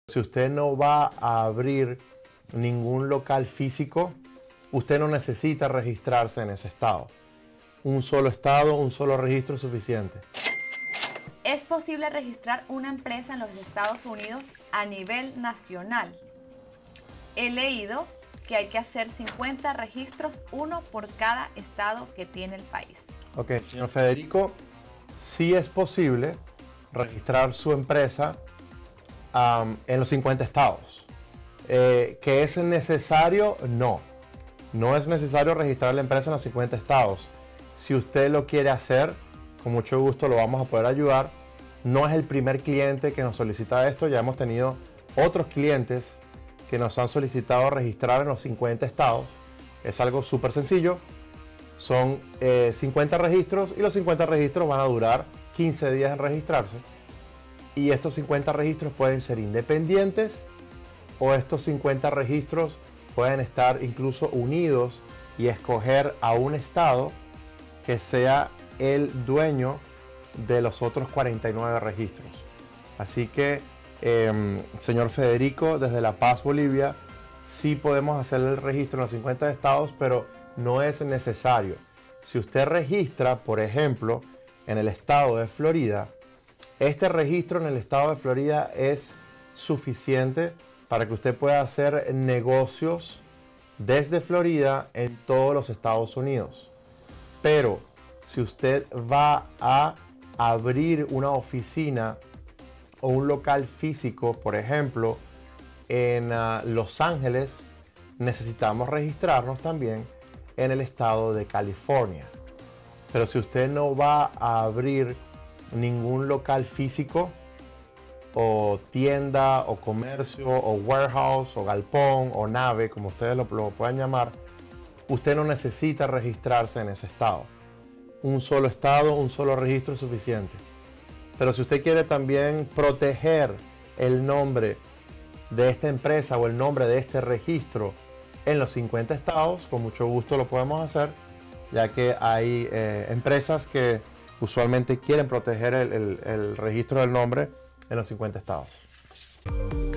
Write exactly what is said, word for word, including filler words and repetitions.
Si usted no va a abrir ningún local físico, usted no necesita registrarse en ese estado. Un solo estado, un solo registro es suficiente. ¿Es posible registrar una empresa en los Estados Unidos a nivel nacional? He leído que hay que hacer cincuenta registros, uno por cada estado que tiene el país. Ok, señor Federico, sí es posible registrar su empresa um, en los cincuenta estados. Eh, ¿Que es necesario? No. No es necesario registrar la empresa en los cincuenta estados. Si usted lo quiere hacer, con mucho gusto lo vamos a poder ayudar. No es el primer cliente que nos solicita esto. Ya hemos tenido otros clientes que nos han solicitado registrar en los cincuenta estados. Es algo súper sencillo. Son eh, cincuenta registros y los cincuenta registros van a durar quince días en registrarse. Y estos cincuenta registros pueden ser independientes o estos cincuenta registros pueden estar incluso unidos y escoger a un estado que sea el dueño de los otros cuarenta y nueve registros. Así que, eh, señor Federico, desde La Paz, Bolivia, sí podemos hacer el registro en los cincuenta estados, pero no es necesario. Si usted registra, por ejemplo, en el estado de Florida, este registro en el estado de Florida es suficiente para que usted pueda hacer negocios desde Florida en todos los Estados Unidos. Pero si usted va a abrir una oficina o un local físico, por ejemplo, en uh, Los Ángeles, necesitamos registrarnos también en el estado de California. Pero si usted no va a abrir ningún local físico o tienda o comercio o warehouse o galpón o nave, como ustedes lo, lo puedan llamar, usted no necesita registrarse en ese estado. Un solo estado, un solo registro es suficiente. Pero si usted quiere también proteger el nombre de esta empresa o el nombre de este registro en los cincuenta estados, con mucho gusto lo podemos hacer, ya que hay eh, empresas que usualmente quieren proteger el, el, el registro del nombre en los cincuenta estados.